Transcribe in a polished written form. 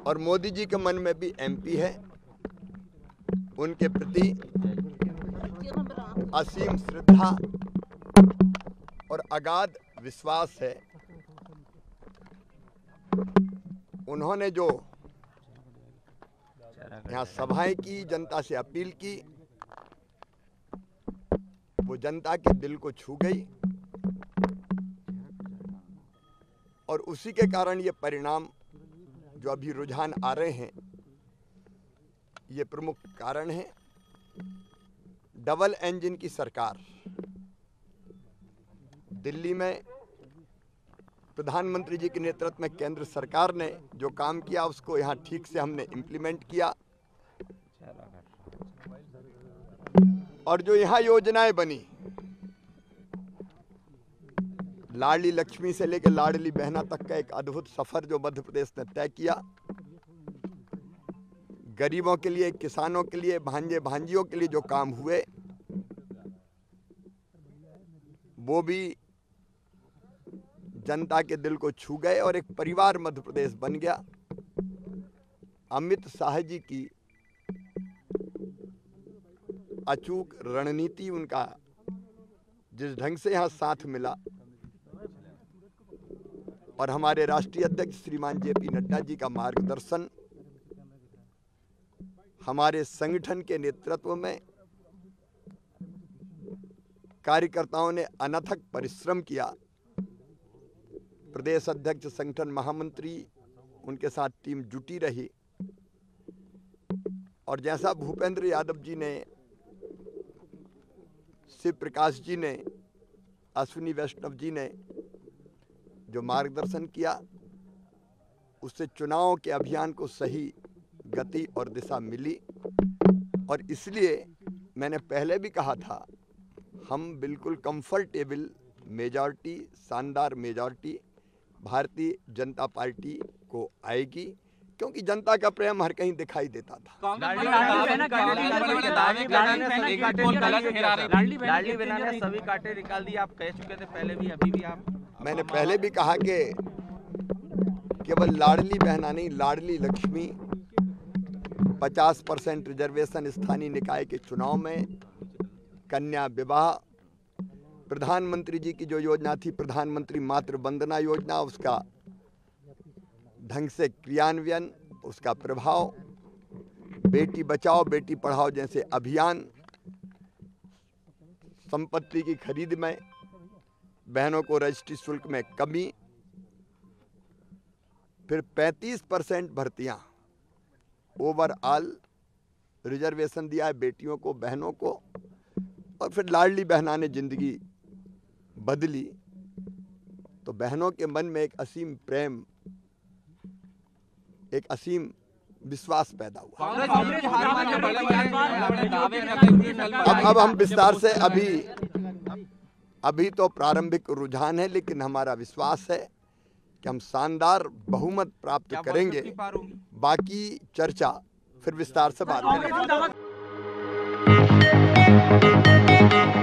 और मोदी जी के मन में भी एमपी है, उनके प्रति असीम श्रद्धा और अगाध विश्वास है। उन्होंने जो यहाँ सभाएं की, जनता से अपील की, वो जनता के दिल को छू गई और उसी के कारण ये परिणाम जो अभी रुझान आ रहे हैं, ये प्रमुख कारण है। डबल इंजन की सरकार दिल्ली में प्रधानमंत्री जी के नेतृत्व में केंद्र सरकार ने जो काम किया उसको यहाँ ठीक से हमने इम्प्लीमेंट किया और जो यहाँ योजनाएं बनी, लाडली लक्ष्मी से लेकर लाडली बहना तक का एक अद्भुत सफर जो मध्य प्रदेश ने तय किया, गरीबों के लिए, किसानों के लिए, भांजे भांजियों के लिए जो काम हुए वो भी जनता के दिल को छू गए और एक परिवार मध्य प्रदेश बन गया। अमित शाह जी की अचूक रणनीति, उनका जिस ढंग से यहाँ साथ मिला और हमारे राष्ट्रीय अध्यक्ष श्रीमान जेपी नड्डा जी का मार्गदर्शन, हमारे संगठन के नेतृत्व में कार्यकर्ताओं ने अनथक परिश्रम किया। प्रदेश अध्यक्ष, संगठन महामंत्री, उनके साथ टीम जुटी रही और जैसा भूपेंद्र यादव जी ने, शिव प्रकाश जी ने, अश्विनी वैष्णव जी ने जो मार्गदर्शन किया, उससे चुनाव के अभियान को सही गति और दिशा मिली। और इसलिए मैंने पहले भी कहा था, हम बिल्कुल कंफर्टेबल मेजॉरिटी, शानदार मेजॉरिटी भारतीय जनता पार्टी को आएगी, क्योंकि जनता का प्रेम हर कहीं दिखाई देता था। लाडली बहना ने सभी कांटे निकाल दिए, आप कह चुके थे पहले भी, अभी भी आप। मैंने पहले भी कहा कि केवल लाडली बहना नहीं, लाडली लक्ष्मी, 50% रिजर्वेशन स्थानीय निकाय के चुनाव में, कन्या विवाह, प्रधानमंत्री जी की जो योजना थी प्रधानमंत्री मातृ वंदना योजना, उसका ढंग से क्रियान्वयन, उसका प्रभाव, बेटी बचाओ बेटी पढ़ाओ जैसे अभियान, संपत्ति की खरीद में बहनों को रजिस्ट्री शुल्क में कमी, फिर 35% भर्तियां, ओवरऑल रिजर्वेशन दिया है बेटियों को, बहनों को, और फिर लाडली बहना ने जिंदगी बदली। तो बहनों के मन में एक असीम प्रेम, एक असीम विश्वास पैदा हुआ। अब हम विस्तार से, अभी तो प्रारंभिक रुझान है, लेकिन हमारा विश्वास है कि हम शानदार बहुमत प्राप्त करेंगे। बाकी चर्चा फिर विस्तार से बात करेंगे।